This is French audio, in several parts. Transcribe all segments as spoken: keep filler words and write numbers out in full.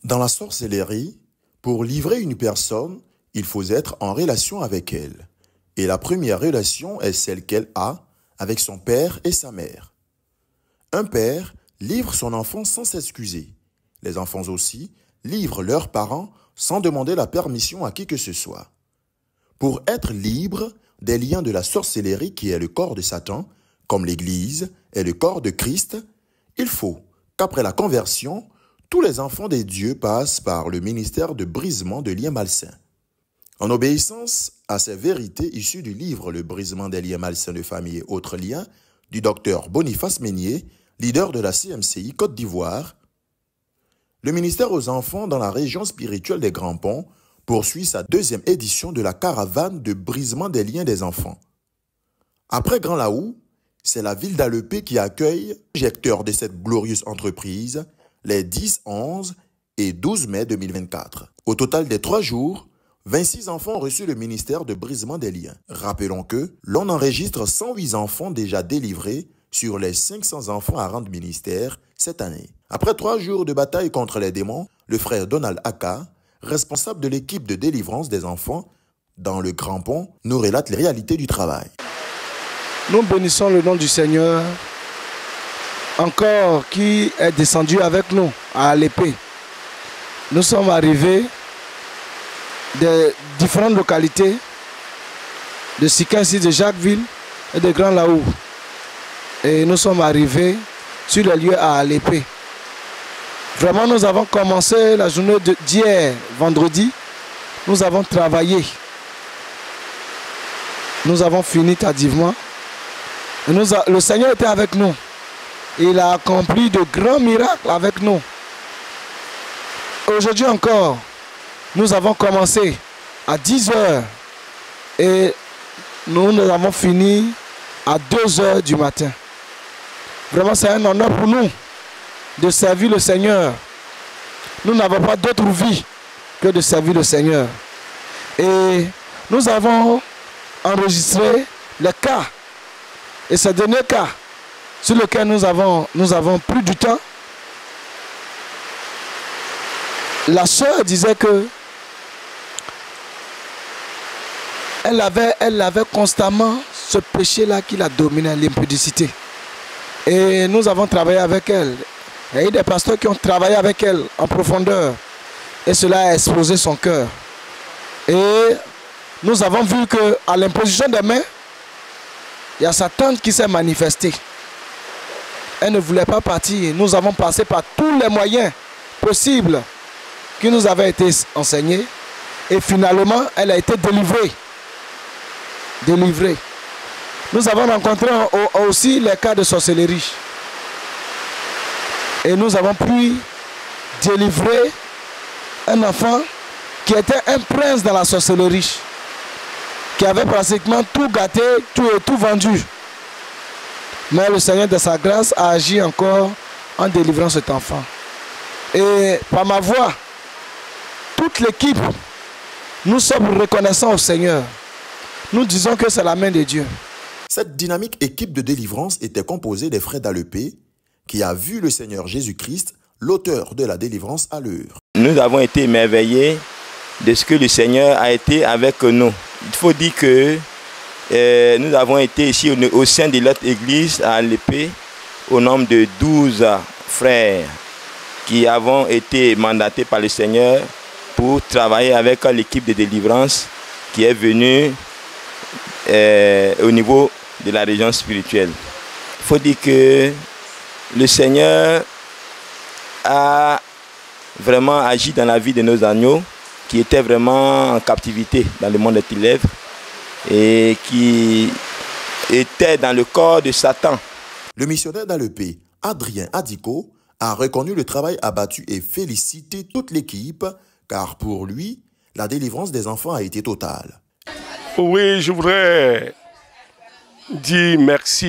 Dans la sorcellerie, pour livrer une personne, il faut être en relation avec elle. Et la première relation est celle qu'elle a avec son père et sa mère. Un père livre son enfant sans s'excuser. Les enfants aussi livrent leurs parents sans demander la permission à qui que ce soit. Pour être libre des liens de la sorcellerie qui est le corps de Satan, comme l'Église est le corps de Christ, il faut qu'après la conversion, tous les enfants des dieux passent par le ministère de brisement de liens malsains. En obéissance à ces vérités issues du livre Le brisement des liens malsains de famille et autres liens, du docteur Boniface Meignier, leader de la C M C I Côte d'Ivoire, le ministère aux enfants dans la région spirituelle des Grands Ponts poursuit sa deuxième édition de la caravane de brisement des liens des enfants. Après Grand Laou, c'est la ville d'Alepé qui accueille, projecteur de cette glorieuse entreprise, les dix, onze et douze mai deux mille vingt-quatre. Au total des trois jours, vingt-six enfants ont reçu le ministère de brisement des liens. Rappelons que l'on enregistre cent huit enfants déjà délivrés sur les cinq cents enfants à rendre ministère cette année. Après trois jours de bataille contre les démons, le frère Donald Aka, responsable de l'équipe de délivrance des enfants dans le Grand Pont, nous relate les réalités du travail. Nous bénissons le nom du Seigneur, encore qui est descendu avec nous à l'épée. Nous sommes arrivés de différentes localités, de Sikensi, de Jacquesville et de Grand Laou. Et nous sommes arrivés sur les lieux à l'épée. Vraiment, nous avons commencé la journée d'hier, vendredi. Nous avons travaillé. Nous avons fini tardivement. Et nous a, le Seigneur était avec nous. Il a accompli de grands miracles avec nous. Aujourd'hui encore, nous avons commencé à dix heures et nous, nous avons fini à deux heures du matin. Vraiment, c'est un honneur pour nous de servir le Seigneur. Nous n'avons pas d'autre vie que de servir le Seigneur. Et nous avons enregistré les cas. Et ce dernier cas sur lequel nous avons, nous avons pris du temps, la sœur disait que elle avait, elle avait constamment ce péché-là qui la dominait, l'impudicité. Et nous avons travaillé avec elle. Il y a eu des pasteurs qui ont travaillé avec elle en profondeur. Et cela a explosé son cœur. Et nous avons vu qu'à l'imposition des mains, il y a sa tante qui s'est manifestée. Elle ne voulait pas partir. Nous avons passé par tous les moyens possibles qui nous avaient été enseignés. Et finalement, elle a été délivrée. Délivrée. Nous avons rencontré aussi les cas de sorcellerie. Et nous avons pu délivrer un enfant qui était un prince dans la sorcellerie, qui avait pratiquement tout gâté, tout, tout vendu. Mais le Seigneur de sa grâce a agi encore en délivrant cet enfant. Et par ma voix, toute l'équipe, nous sommes reconnaissants au Seigneur. Nous disons que c'est la main de Dieu. Cette dynamique équipe de délivrance était composée des frères d'Alepé, qui a vu le Seigneur Jésus-Christ, l'auteur de la délivrance, à l'œuvre. Nous avons été émerveillés de ce que le Seigneur a été avec nous. Il faut dire que euh, nous avons été ici au, au sein de notre église à l'épée, au nombre de douze frères qui avons été mandatés par le Seigneur pour travailler avec l'équipe de délivrance qui est venue euh, au niveau de la région spirituelle. Il faut dire que le Seigneur a vraiment agi dans la vie de nos agneaux qui étaient vraiment en captivité dans le monde des ténèbres et qui étaient dans le corps de Satan. Le missionnaire d'Alepé, Adrien Adiko, a reconnu le travail abattu et félicité toute l'équipe, car pour lui, la délivrance des enfants a été totale. Oui, je voudrais dire merci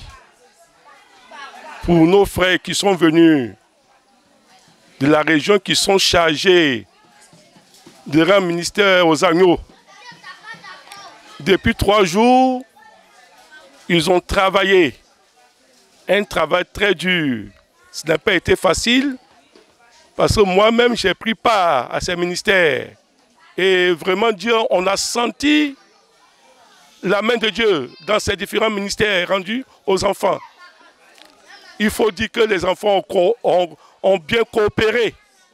pour nos frères qui sont venus de la région, qui sont chargés de rendre ministère aux agneaux. Depuis trois jours, ils ont travaillé. Un travail très dur. Ce n'a pas été facile Parce que moi-même, j'ai pris part à ces ministères. Et vraiment, Dieu, on a senti la main de Dieu dans ces différents ministères rendus aux enfants. Il faut dire que les enfants ont, ont, ont bien coopéré.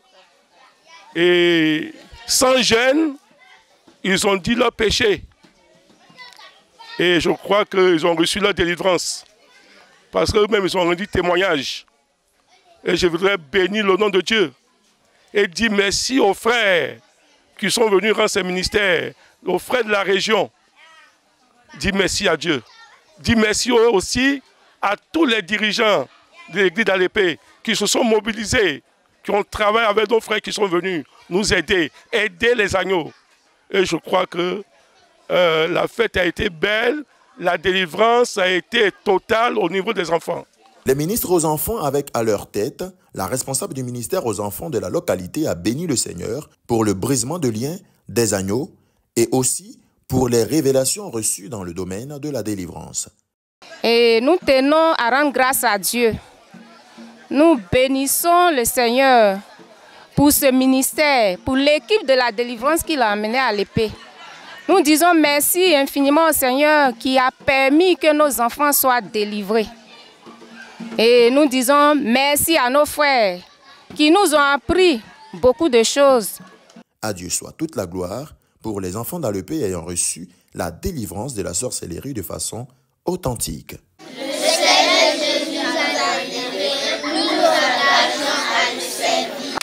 Et sans gêne, ils ont dit leur péché. Et je crois qu'ils ont reçu leur délivrance. Parce qu'eux-mêmes, ils ont rendu témoignage. Et je voudrais bénir le nom de Dieu. Et dire merci aux frères qui sont venus rendre ces ministères, aux frères de la région. Dis merci à Dieu. Dis merci aussi à tous les dirigeants de l'église d'Alépé qui se sont mobilisés, qui ont travaillé avec nos frères qui sont venus nous aider, aider les agneaux. Et je crois que euh, la fête a été belle, la délivrance a été totale au niveau des enfants. Les ministres aux enfants avec à leur tête, la responsable du ministère aux enfants de la localité a béni le Seigneur pour le brisement de liens des agneaux et aussi pour les révélations reçues dans le domaine de la délivrance. Et nous tenons à rendre grâce à Dieu. Nous bénissons le Seigneur pour ce ministère, pour l'équipe de la délivrance qu'il a amené à l'épée. Nous disons merci infiniment au Seigneur qui a permis que nos enfants soient délivrés. Et nous disons merci à nos frères qui nous ont appris beaucoup de choses. À Dieu soit toute la gloire pour les enfants d'Alépé ayant reçu la délivrance de la sorcellerie de façon authentique. Le Seigneur Jésus nous a délivrés, nous nous engageons à le servir.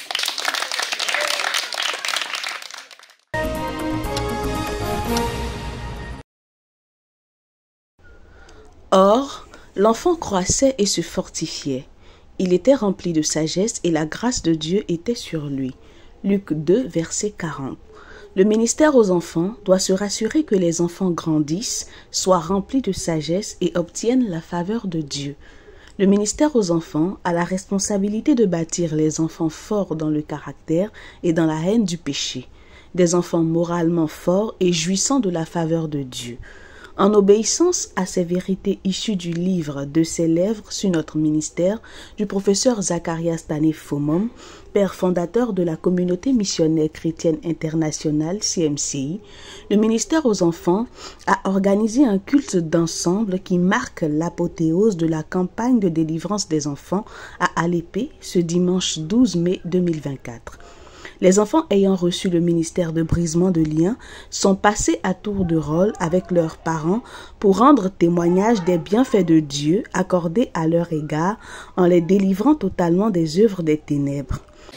Or, l'enfant croissait et se fortifiait. Il était rempli de sagesse et la grâce de Dieu était sur lui. Luc deux, verset quarante. Le ministère aux enfants doit se rassurer que les enfants grandissent, soient remplis de sagesse et obtiennent la faveur de Dieu. Le ministère aux enfants a la responsabilité de bâtir les enfants forts dans le caractère et dans la haine du péché, des enfants moralement forts et jouissant de la faveur de Dieu. En obéissance à ces vérités issues du livre de ses lèvres sur notre ministère du professeur Zacharias Tané-Fomom, père fondateur de la communauté missionnaire chrétienne internationale C M C I, le ministère aux enfants a organisé un culte d'ensemble qui marque l'apothéose de la campagne de délivrance des enfants à Alépé ce dimanche douze mai deux mille vingt-quatre. Les enfants ayant reçu le ministère de brisement de liens sont passés à tour de rôle avec leurs parents pour rendre témoignage des bienfaits de Dieu accordés à leur égard en les délivrant totalement des œuvres des ténèbres.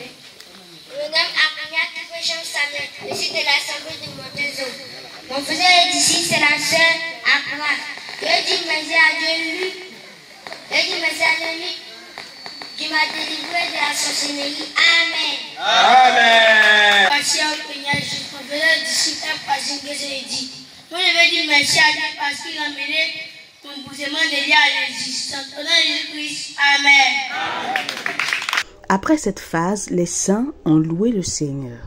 Ici de l'Assemblée de Montezo. Mon frère d'ici, c'est la sœur Akra. Je dis merci à Dieu, je dis merci à Dieu qui m'a délivré de la sorcellerie. Amen. Amen. Merci au Seigneur, je suis professeur d'ici, parce que je dis. Moi, je veux dire merci à Dieu parce qu'il a mené mon boussement de liens à l'existence. Au nom de Jésus-Christ. Amen. Après cette phase, les saints ont loué le Seigneur.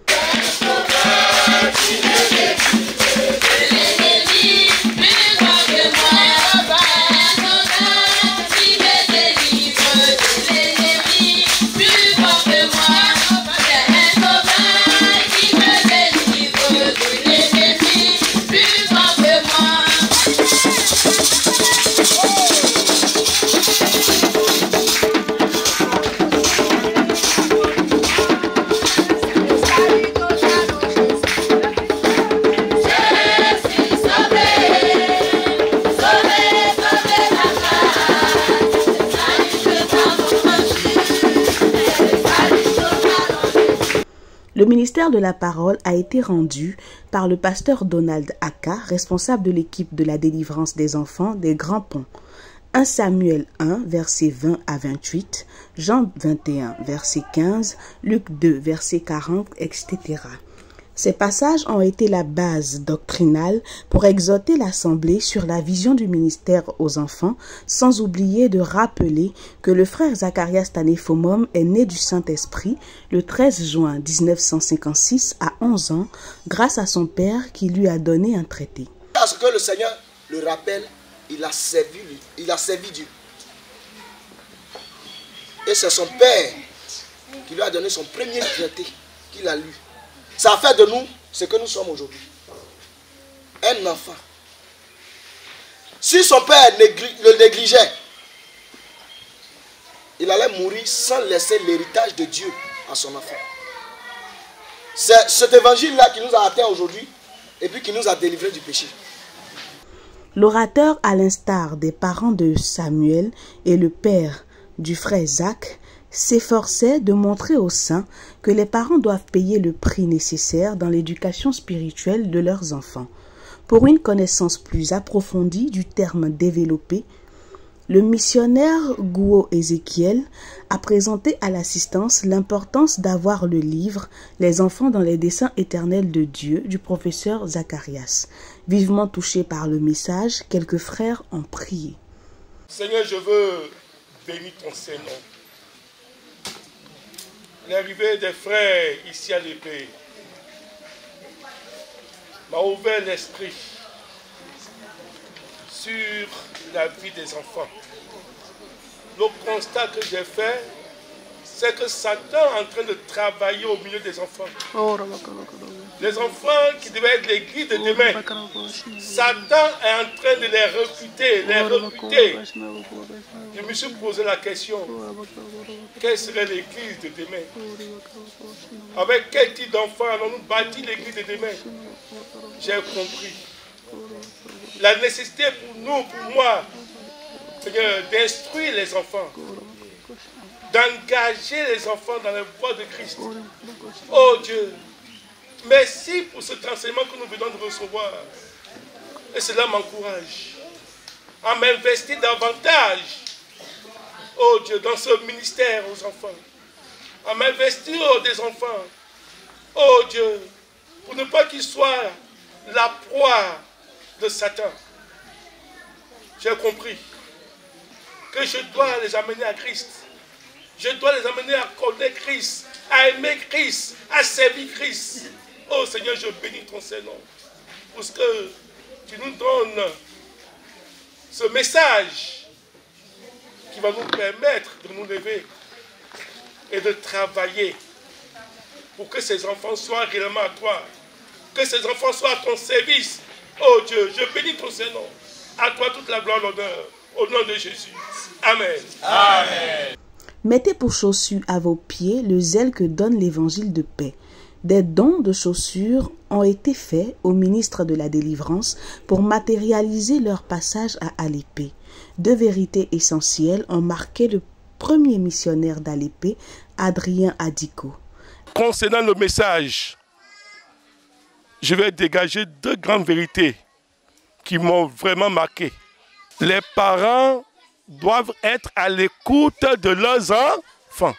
Le ministère de la parole a été rendu par le pasteur Donald Aka, responsable de l'équipe de la délivrance des enfants des Grands Ponts. un Samuel un, versets vingt à vingt-huit, Jean vingt et un, verset quinze, Luc deux, verset quarante, et cetera. Ces passages ont été la base doctrinale pour exhorter l'Assemblée sur la vision du ministère aux enfants, sans oublier de rappeler que le frère Zacharias Tané-Fomom est né du Saint-Esprit le treize juin mille neuf cent cinquante-six à onze ans, grâce à son père qui lui a donné un traité. Parce que le Seigneur le rappelle, il a servi, il a servi Dieu. Et c'est son père qui lui a donné son premier traité, qu'il a lu. Ça a fait de nous ce que nous sommes aujourd'hui. Un enfant. Si son père le négligeait, il allait mourir sans laisser l'héritage de Dieu à son enfant. C'est cet évangile-là qui nous a atteints aujourd'hui et puis qui nous a délivrés du péché. L'orateur, à l'instar des parents de Samuel et le père du frère Zach, s'efforçait de montrer aux saints que les parents doivent payer le prix nécessaire dans l'éducation spirituelle de leurs enfants. Pour une connaissance plus approfondie du terme développé, le missionnaire Gouo Ézéchiel a présenté à l'assistance l'importance d'avoir le livre « Les enfants dans les desseins éternels de Dieu » du professeur Zacharias. Vivement touché par le message, quelques frères ont prié. Seigneur, je veux bénir ton Saint-Nom. L'arrivée des frères ici à l'épée m'a ouvert l'esprit sur la vie des enfants. Le constat que j'ai fait, c'est que Satan est en train de travailler au milieu des enfants. Les enfants qui devaient être les guides de demain, Satan est en train de les recruter, les recruter. Je me suis posé la question, quelle serait l'église de demain? Avec quel type d'enfants allons-nous bâtir l'église de demain? J'ai compris la nécessité pour nous, pour moi, d'instruire les enfants, d'engager les enfants dans la voie de Christ. Oh Dieu, merci pour cet enseignement que nous venons de recevoir. Et cela m'encourage à m'investir davantage, oh Dieu, dans ce ministère aux enfants, à m'investir des enfants, oh Dieu, pour ne pas qu'ils soient la proie de Satan. J'ai compris que je dois les amener à Christ. Je dois les amener à connaître Christ, à aimer Christ, à servir Christ. Oh Seigneur, je bénis ton Saint-Nom. Parce que tu nous donnes ce message qui va nous permettre de nous lever et de travailler pour que ces enfants soient réellement à toi. Que ces enfants soient à ton service. Oh Dieu, je bénis ton Saint-Nom. À toi toute la gloire, l'honneur. Au nom de Jésus. Amen. Amen. Mettez pour chaussure à vos pieds le zèle que donne l'évangile de paix. Des dons de chaussures ont été faits aux ministres de la délivrance pour matérialiser leur passage à Alépé. Deux vérités essentielles ont marqué le premier missionnaire d'Alépé, Adrien Adiko. Concernant le message, je vais dégager deux grandes vérités qui m'ont vraiment marqué. Les parents doivent être à l'écoute de leurs enfants.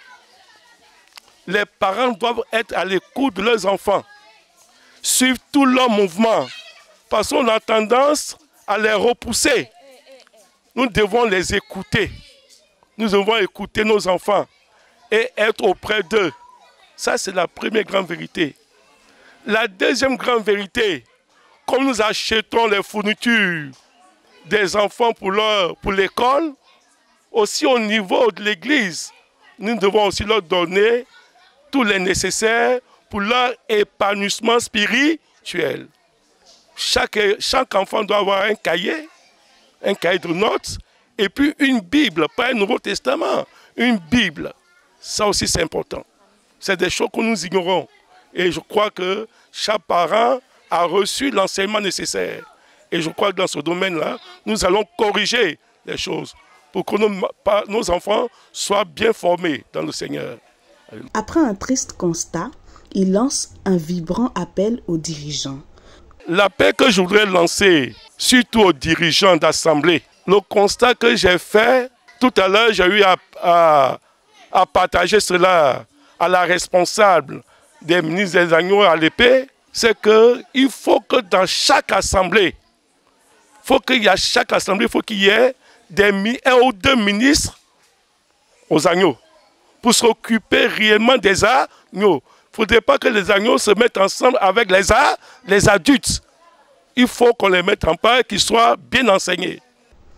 Les parents doivent être à l'écoute de leurs enfants. Suivre tout leur mouvement. Parce qu'on a tendance à les repousser. Nous devons les écouter. Nous devons écouter nos enfants et être auprès d'eux. Ça, c'est la première grande vérité. La deuxième grande vérité, comme nous achetons les fournitures des enfants pour leur, pour l'école, aussi au niveau de l'église, nous devons aussi leur donner tous les nécessaires pour leur épanouissement spirituel. Chaque, chaque enfant doit avoir un cahier, un cahier de notes, et puis une Bible, pas un Nouveau Testament, une Bible. Ça aussi c'est important. C'est des choses que nous ignorons. Et je crois que chaque parent a reçu l'enseignement nécessaire. Et je crois que dans ce domaine-là, nous allons corriger les choses pour que nos, nos enfants soient bien formés dans le Seigneur. Après un triste constat, il lance un vibrant appel aux dirigeants. L'appel que je voudrais lancer, surtout aux dirigeants d'assemblée, le constat que j'ai fait, tout à l'heure, j'ai eu à, à, à partager cela à la responsable des ministres des agneaux à l'épée, c'est qu'il faut que dans chaque assemblée, faut qu'il y a chaque assemblée, il faut qu'il y ait des, un ou deux ministres aux agneaux pour s'occuper réellement des agneaux. Il ne faudrait pas que les agneaux se mettent ensemble avec les, les adultes. Il faut qu'on les mette en part et qu'ils soient bien enseignés.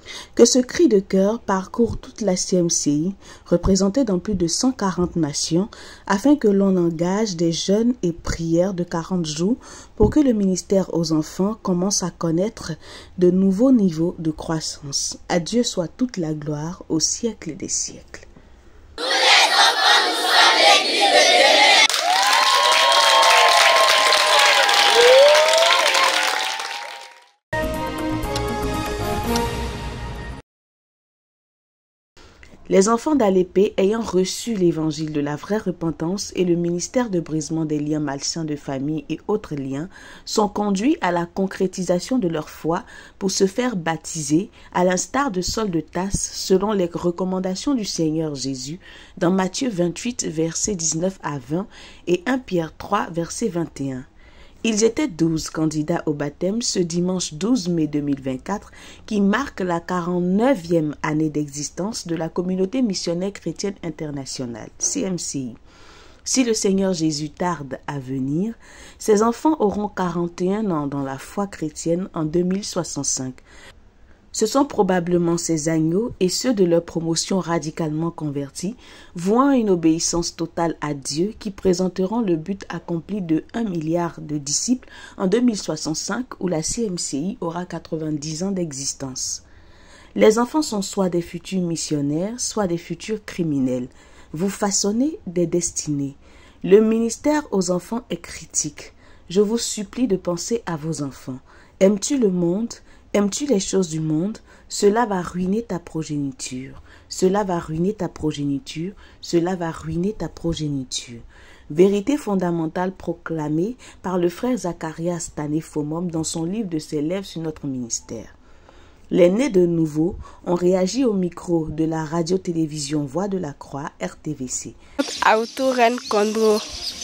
Que ce cri de cœur parcourt toute la C M C I, représentée dans plus de cent quarante nations, afin que l'on engage des jeûnes et prières de quarante jours pour que le ministère aux enfants commence à connaître de nouveaux niveaux de croissance. À Dieu soit toute la gloire au siècle des siècles. Tous les enfants, nous sommes l'Église de Dieu. Les enfants d'Alépé, ayant reçu l'évangile de la vraie repentance et le ministère de brisement des liens malsains de famille et autres liens, sont conduits à la concrétisation de leur foi pour se faire baptiser, à l'instar de Saul de Tasse, selon les recommandations du Seigneur Jésus, dans Matthieu vingt-huit, versets dix-neuf à vingt et premier Pierre trois, verset vingt et un. Ils étaient douze candidats au baptême ce dimanche douze mai deux mille vingt-quatre qui marque la quarante-neuvième année d'existence de la communauté missionnaire chrétienne internationale, C M C I. Si le Seigneur Jésus tarde à venir, ces enfants auront quarante et un ans dans la foi chrétienne en deux mille soixante-cinq. Ce sont probablement ces agneaux et ceux de leur promotion radicalement convertis, vouant une obéissance totale à Dieu, qui présenteront le but accompli de un milliard de disciples en deux mille soixante-cinq, où la C M C I aura quatre-vingt-dix ans d'existence. Les enfants sont soit des futurs missionnaires, soit des futurs criminels. Vous façonnez des destinées. Le ministère aux enfants est critique. Je vous supplie de penser à vos enfants. Aimes-tu le monde ? Aimes-tu les choses du monde? Cela va ruiner ta progéniture. Cela va ruiner ta progéniture. Cela va ruiner ta progéniture. Vérité fondamentale proclamée par le frère Zacharias Tanéphomum dans son livre de ses lèvres sur notre ministère. Les nés de nouveau ont réagi au micro de la radio-télévision Voix de la Croix, R T V C. Autoren Condro.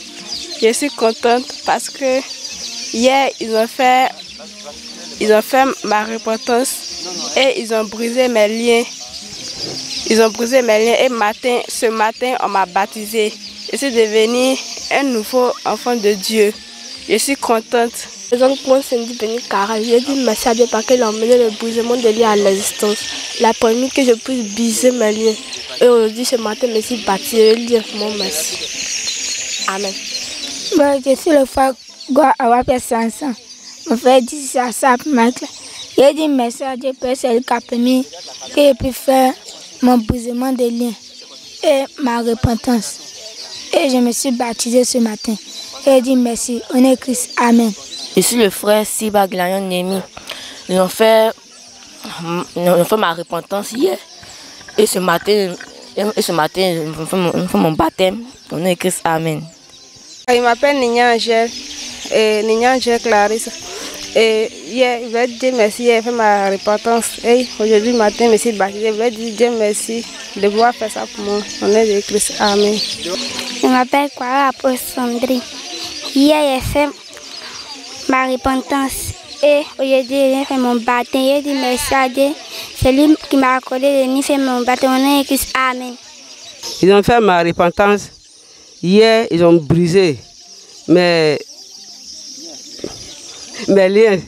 Je suis contente parce que hier, ils ont fait... Ils ont fait ma repentance et ils ont brisé mes liens. Ils ont brisé mes liens et matin, ce matin, on m'a baptisé. Je suis devenue un nouveau enfant de Dieu. Je suis contente. Les gens qui m'ont dit venir car j'ai dit merci à Dieu parce qu'il a emmené le brisement des liens à l'existence. Il a permis que je puisse briser mes liens. Et aujourd'hui, ce matin, je me suis baptisé. Je dis mon merci. Amen. Bon, je suis le frère Goa Awapia Sansan. Mon frère dit ça, ça pour ma classe. J'ai dit merci à Dieu pour celui qui a permis que je puisse faire mon brisement des liens et ma repentance. Et je me suis baptisé ce matin. J'ai dit merci, on est Christ. Amen. Je suis le frère Siba Glayon Nemi. Ils ont fait, ils ont fait ma repentance hier. Et ce matin, et ce matin, ils ont fait mon, fait mon baptême. On est Christ. Amen. Il m'appelle Nina Angèle. Et Nina Angèle Clarisse. Et hier, je vais dire merci, j'ai fait ma repentance. Et aujourd'hui matin, je me suis baptisé. Je vais dire Dieu merci de pouvoir faire ça pour moi. On est de Christ. Amen. Je m'appelle Kwara Apôtre Sandrine. Hier, j'ai fait ma repentance. Et aujourd'hui, j'ai fait mon baptême. J'ai dit merci à Dieu. C'est lui qui m'a accordé de venir faire mon baptême. On est de Christ. Amen. Ils ont fait ma repentance. Hier, ils ont brisé mes, mes liens.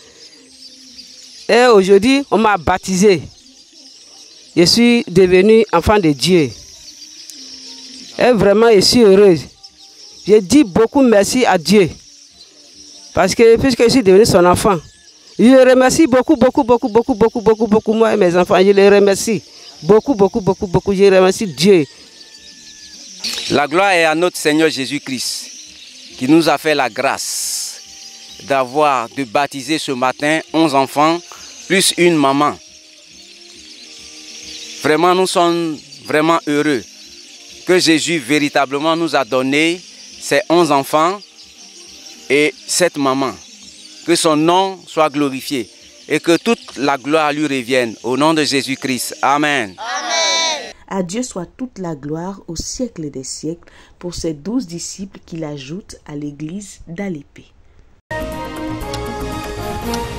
Et aujourd'hui, on m'a baptisé. Je suis devenu enfant de Dieu. Et vraiment, je suis heureuse. Je dis beaucoup merci à Dieu. Parce que puisque je suis devenu son enfant, je le remercie beaucoup, beaucoup, beaucoup, beaucoup, beaucoup, beaucoup, beaucoup, moi et mes enfants. Je les remercie beaucoup, beaucoup, beaucoup, beaucoup. Je remercie Dieu. La gloire est à notre Seigneur Jésus-Christ qui nous a fait la grâce d'avoir, de baptiser ce matin onze enfants plus une maman. Vraiment, nous sommes vraiment heureux que Jésus véritablement nous a donné ces onze enfants et cette maman. Que son nom soit glorifié et que toute la gloire lui revienne au nom de Jésus-Christ. Amen. Amen. À Dieu soit toute la gloire au siècle des siècles pour ces douze disciples qu'il ajoute à l'église d'Alépé.